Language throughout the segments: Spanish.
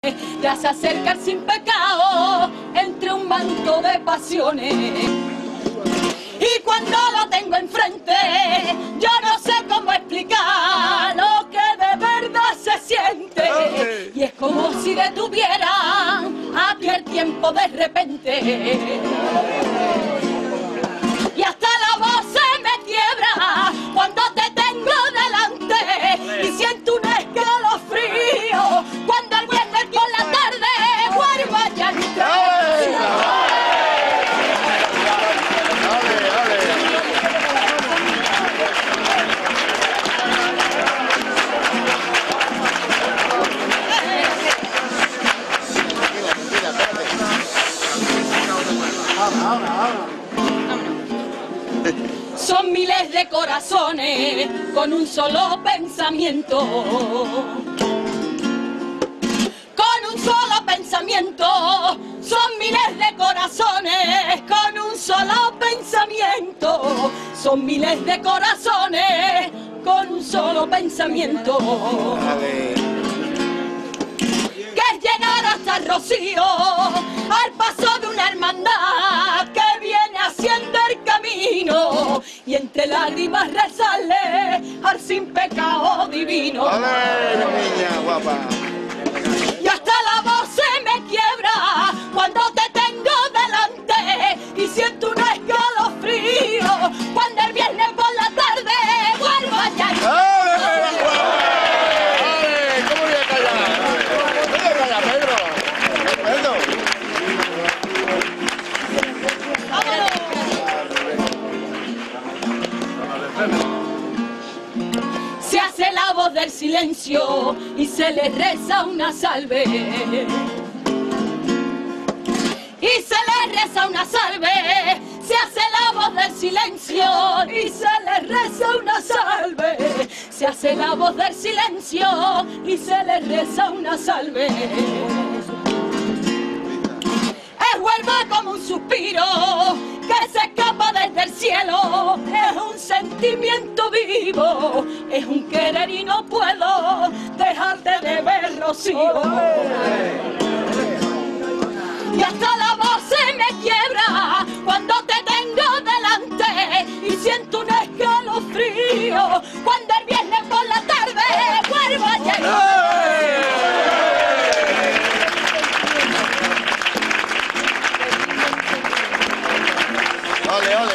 te hace acercar sin pecado entre un manto de pasiones. Y cuando lo tengo enfrente, yo no sé cómo explicar lo que de verdad se siente. Y es como si detuviera aquel tiempo de repente. Y hasta la voz se me quiebra cuando te tengo delante. Y siento un escalofrío cuando el viernes por la tarde vuelvo a llantar. Son miles de corazones con un solo pensamiento. Con un solo pensamiento. Son miles de corazones con un solo pensamiento. Son miles de corazones con un solo pensamiento. Que es llegar hasta el Rocío al paso de una hermandad que viene haciendo el camino y entre lágrimas rezarle al sin pecado divino. ¡Ole, niña guapa! Y hasta la voz se me quiebra cuando te tengo delante y siento un escalofrío cuando el viernes por la tarde vuelvo a llantar. ¿Cómo voy a callar? ¿Cómo voy a callar, Pedro? Pedro. Se hace la voz del silencio y se le reza una salve. Y se le reza una salve. Se hace la voz del silencio y se le reza una salve. Se hace la voz del silencio y se le reza una salve. Es huelva como un suspiro que se escapa desde el cielo. Es un sentimiento vivo, es un querer y no puedo dejarte de ver, Rocío. Y hasta la voz se me quiebra cuando te tengo delante y siento un escalofrío cuando el viernes por la tarde vuelvo a llegar. ¡Ole, ole!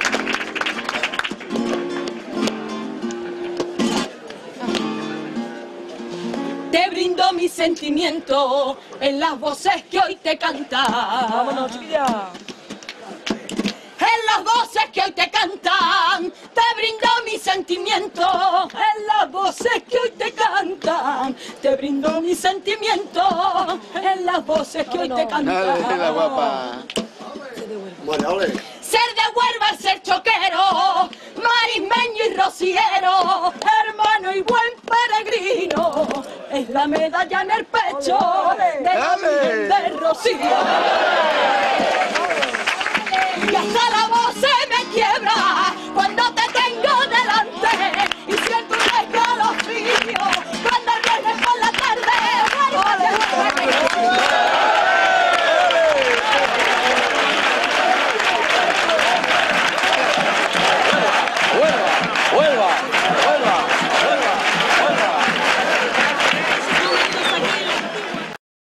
Te brindo mi sentimiento en las voces que hoy te cantan. Vámonos, chiquilla. En las voces que hoy te cantan, te brindo mi sentimiento. En las voces que hoy te cantan, te brindo mi sentimiento. En las voces que hoy te ¡Dale, cantan. la guapa! Bueno, ole. Ser de Huelva, ser choquero, marismeño y rociero, hermano y buen peregrino, es la medalla en el pecho de la Virgen de Rocío.